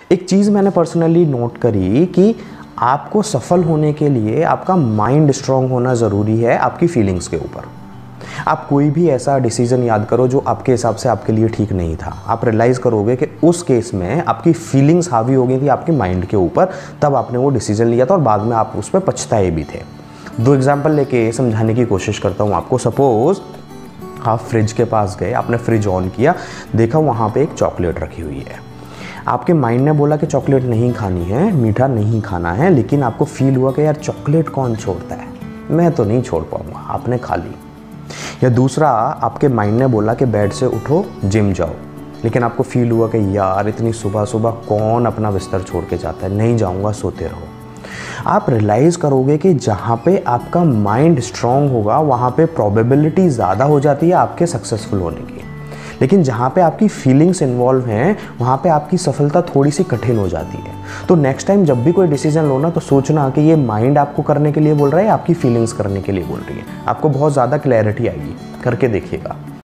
एक चीज़ मैंने personally note करी कि आपको सफल होने के लिए आपका माइंड स्ट्रांग होना ज़रूरी है आपकी फीलिंग्स के ऊपर। आप कोई भी ऐसा डिसीजन याद करो जो आपके हिसाब से आपके लिए ठीक नहीं था, आप रियलाइज़ करोगे कि उस केस में आपकी फीलिंग्स हावी हो गई थी आपके माइंड के ऊपर, तब आपने वो डिसीजन लिया था और बाद में आप उस पर पछताए भी थे। दो एग्जाम्पल लेके समझाने की कोशिश करता हूँ आपको। सपोज आप फ्रिज के पास गए, आपने फ्रिज ऑन किया, देखा वहाँ पे एक चॉकलेट रखी हुई है। आपके माइंड ने बोला कि चॉकलेट नहीं खानी है, मीठा नहीं खाना है, लेकिन आपको फील हुआ कि यार चॉकलेट कौन छोड़ता है, मैं तो नहीं छोड़ पाऊँगा, आपने खा ली। या दूसरा, आपके माइंड ने बोला कि बेड से उठो जिम जाओ, लेकिन आपको फील हुआ कि यार इतनी सुबह सुबह कौन अपना बिस्तर छोड़ के जाता है, नहीं जाऊँगा, सोते रहो। आप रियलाइज़ करोगे कि जहाँ पे आपका माइंड स्ट्रांग होगा वहाँ पे प्रोबेबिलिटी ज़्यादा हो जाती है आपके सक्सेसफुल होने की, लेकिन जहाँ पे आपकी फीलिंग्स इन्वॉल्व हैं वहाँ पे आपकी सफलता थोड़ी सी कठिन हो जाती है। तो नेक्स्ट टाइम जब भी कोई डिसीजन लो ना, तो सोचना कि ये माइंड आपको करने के लिए बोल रहा है या आपकी फीलिंग्स करने के लिए बोल रही है। आपको बहुत ज़्यादा क्लैरिटी आएगी, करके देखिएगा।